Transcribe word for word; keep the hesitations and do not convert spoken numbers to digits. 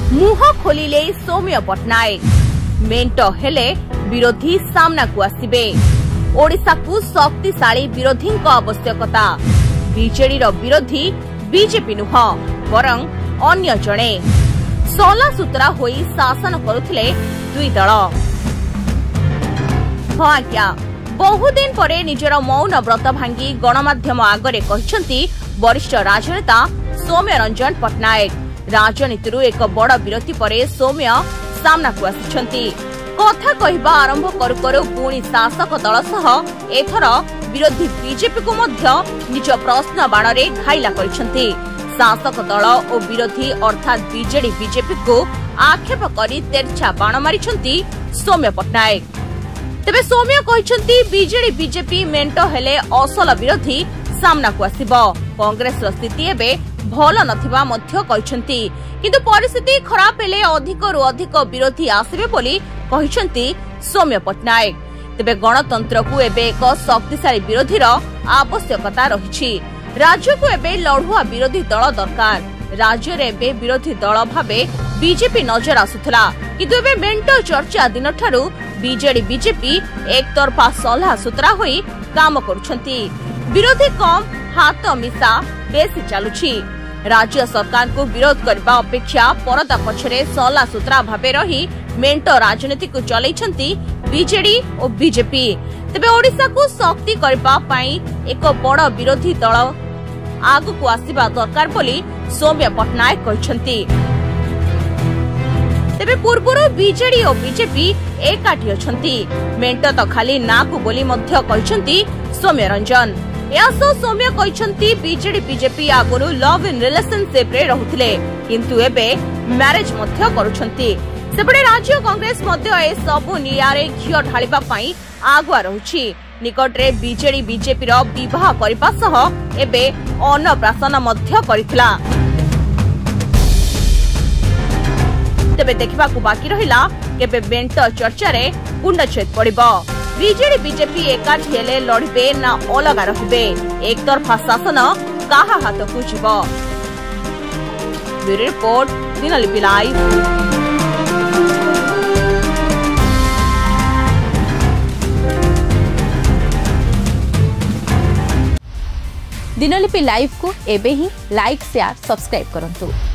मुह खोलिले सौम्य पट्टनायक मेंट हेले विरोधी सामना को आसिबे। ओडिशा को शक्तिशाली विरोधी आवश्यकता। बीजेडी रो विरोधी बीजेपी नुह बरं अन्य जणे सला सूत्रा होई शासन करुथिले दुई दल। आज्ञा बहुदिन परे निजर मौन व्रत भांगी गणमाध्यम आगरे कहिसंती वरिष्ठ राजनेता सौम्य रंजन पट्टनायक। राजनीति एक बड़ विरति परे सौम्य सामना को आसिछंती। कथा कहबा आरंभ करू करू पुणी शासक दल सह एथर विरोधी बीजेपी को मध्य निज प्रश्न बाणरे घाइला करिसंती। शासक दल और विरोधी अर्थात बीजेडी बीजेपी को आक्षेप करी तेरछा बाण मारिछंती सौम्य पट्टनायक। तेबे सौम्य कहिसंती बीजेडी बीजेपी मेंट हेले असल विरोधी सामना को आसिबो। कांग्रेस रो स्थिति एबे भल नथिबा मध्य कहिसंती, किंतु परिस्थिति खराब हेले अधिक रु अधिक विरोधी आसिबे बोली कहिसंती सौम्य पट्टनायक। तेबे गणतंत्र को एबे एक शक्तिशाली विरोधीर आवश्यकता रहिछि। राज्य को एबे लढुआ विरोधी दल दरकार। राज्य रे एबे विरोधी दल भाबे बीजेपी नजर आसुथला, किंतु एबे मेंट चर्चा दिन ठारू बीजेडी बीजेपी एक तरफा सलाह सूत्रा होई काम करुछंती। विरोधी कम हाथ मिसा बेसी चालुछि। राज्य सरकार को विरोध करबा अपेक्षा परदा पछरे सला सूत्रा भाबे रही मेंट राजनीति को चलैछंती बीजेडी और बीजेपी। तबे ओडिशा को शक्ति करबा पई एक बड़ विरोधी दल आगु को आसीबा दरकार बोली सौम्य पट्टनायक कहिसंती। तेबे पूर्वरु बीजेडी और बीजेपी एकाठी अछंती। मेंट तो खाली ना को बोली मध्य कहिसंती सौम्य रंजन। यासो सौम्य कहिसंती बीजेडी बीजेपी आगुरु लव इन रिलेशनशिप रे रहुथिले, किंतु एबे मैरिज मध्य करूछंती। सेपटे राज्य कांग्रेस मध्य ए सबु नियारे घियो ढालिबा पई आगुआ रहुछि। निकटरे बीजेडी बीजेपी रो विवाह करबा सह एबे अन्नप्राशन मध्य करितला। तेबे देखिबा को बाकी रहिला केबे मेंट चर्चा रे कुंडछेद पड़िबो। बीजेडी बीजेपी एकाठी हेले लड़िबे ना अलगा रहिबे। एक तरफा शासन काहा हाथ को जिवो। Bureau report Dinalipi live. Dinalipi live को एबे ही लाइक शेयर सब्सक्राइब करंतु।